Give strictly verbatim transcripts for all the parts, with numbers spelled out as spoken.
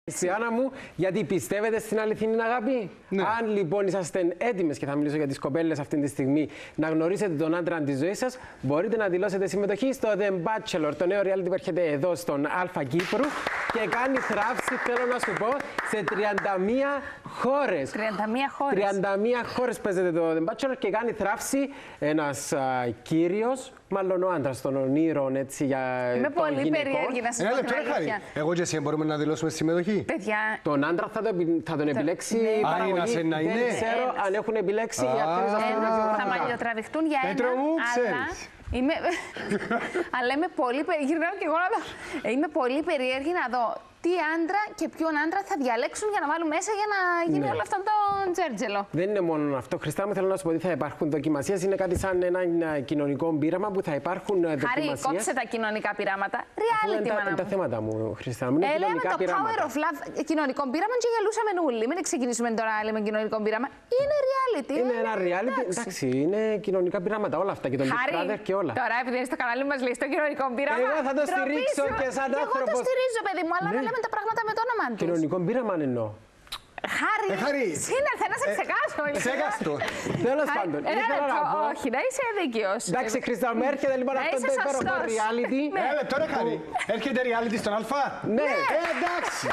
Χριστιανά μου, γιατί πιστεύετε στην αληθινή αγάπη. Ναι. Αν λοιπόν είσαστε έτοιμες, και θα μιλήσω για τις κοπέλες αυτή τη στιγμή, να γνωρίσετε τον άντρα της ζωής σας, μπορείτε να δηλώσετε συμμετοχή στο The Bachelor, το νέο reality που έρχεται εδώ στον Αλφα Κύπρου και κάνει θράψη, θέλω να σου πω, σε τριάντα μία χώρες. τριάντα μία χώρες. τριάντα μία χώρες παίζεται το The Bachelor και κάνει θράψη ένας α, κύριος, μάλλον ο άντρας των ονείρων, έτσι, για Είμαι των πολύ γυναικών. περίεργη να σας Ένα πω λεπτό, την ρε Χάρη. αλήθεια. Εγώ και εσύ μπορούμε να δηλώσουμε συμμετοχή. Παιδιά, Τον άντρα θα, το, επι- θα τον επιλέξει ναι. η Α, παραγωγή. είναι σε να Δεν είναι. ξέρω Ένας. αν έχουν επιλέξει οι Α. ακτρείς ένα, θα αστυνομικοί. μαλλιοτραβηχτούν για Πέτρο ένα, μου, αλλά ξέρεις. είμαι... αλλά είμαι πολύ περίεργη, γυρνάω και εγώ να δω. Είμαι πολύ περίεργη να δω τι άντρα και ποιον άντρα θα διαλέξουν για να βάλουν μέσα για να γίνει Ναι. όλο αυτό το τζέρτζελο. Δεν είναι μόνο αυτό. Χριστά μου, θέλω να σου πω ότι θα υπάρχουν δοκιμασίες. Είναι κάτι σαν ένα ε, κοινωνικό πείραμα που θα υπάρχουν ε, Χάρη, δοκιμασίες. κόψε τα κοινωνικά πειράματα. Αφού Reality, είναι τα, μάνα τα μου. θέματα μου, Χριστά μου. Είναι Ε, λέμε κοινωνικά το πειράματα. power of love κοινωνικό πείραμα και γελούσαμε όλοι. Μην ξεκινήσουμε τώρα λέμε κοινωνικό πείραμα. Είναι reality. Είναι ε, ένα reality. εντάξει. Εντάξει, είναι κοινωνικά πειράματα όλα αυτά και τον Big Χάρη, Brother και όλα. τώρα επειδή είναι στο κανάλι μας λέει στο κοινωνικό πείραμα. Εγώ θα το ντροπή στηρίξω σου. και σαν Εγώ το άνθρωπος. στηρίζω, παιδί μου, αλλά Ναι. να λέμε τα πράγματα με το όνομα του. Κοινωνικό πείραμα εννοώ. Χάρη, Ε, Χάρη. σύνερθε να σε Ε, ξεκάσω. Ξεκάστο. Τέλος Χάρη, πάντων, ένα ήθελα να λεπτό, πω. όχι, να είσαι δίκαιος. Εντάξει, Χριστά μου, έρχεται λοιπόν Να αυτό είσαι το υπέροχο σωστός. reality. Ναι. Ένα λεπτό, ρε Χάρη. Έρχεται reality στον Αλφα. Ναι. Ε, εντάξει.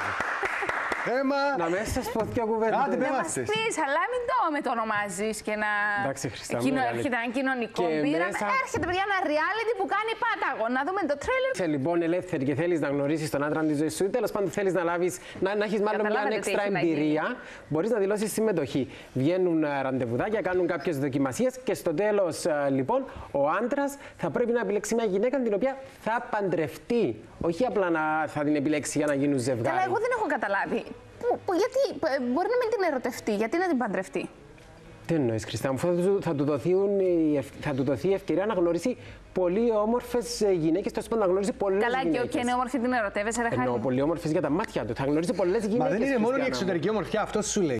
Έμα. Να μέσα σας πω δύο κουβέντες. Άντε, Να πες. μας πεις, αλλά μην το μετονομάζεις και να... Εντάξει, Χριστά μου, Κοινο- reality. Έρχεται ένα κοινωνικό Και πείραμα. μέσα- Έρχεται παιδιά ένα reality που κάνει πάταγο. Να δούμε το τρέλερ. Είσαι λοιπόν ελεύθερη και θέλεις να γνωρίσεις τον άντρα της ζωής σου, ή τέλος πάντων θέλεις να, λάβεις, να, να έχεις μάλλον μια Καταλάβετε τι έξτρα έχει να εμπειρία, μπορείς να δηλώσεις συμμετοχή. Βγαίνουν ε, ραντεβουδάκια, κάνουν κάποιες δοκιμασίες και στο τέλος ε, λοιπόν ο άντρας θα πρέπει να επιλέξει μια γυναίκα την οποία θα παντρευτεί. Όχι απλά να θα την επιλέξει για να γίνουν ζευγάρι. Αλλά εγώ δεν έχω καταλάβει. Που, που, γιατί, ε, μπορεί να μην την ερωτευτεί, γιατί να την παντρευτεί. Τι εννοείς, Χριστά μου, θα του, θα του, δοθούν οι ευ- θα του δοθεί η ευκαιρία να γνωρίσει πολύ όμορφες ε, γυναίκες, τόσο πάντων να γνωρίσει πολλές Καλά, και, γυναίκες. και είναι όμορφη την ερωτεύεσαι, ρε Χάρη. Εννοώ πολύ όμορφες για τα μάτια του. Θα γνωρίσει πολλές γυναίκες. Μα δεν είναι μόνο η Χριστιανά μου. εξωτερική ομορφιά, αυτό σου λέει.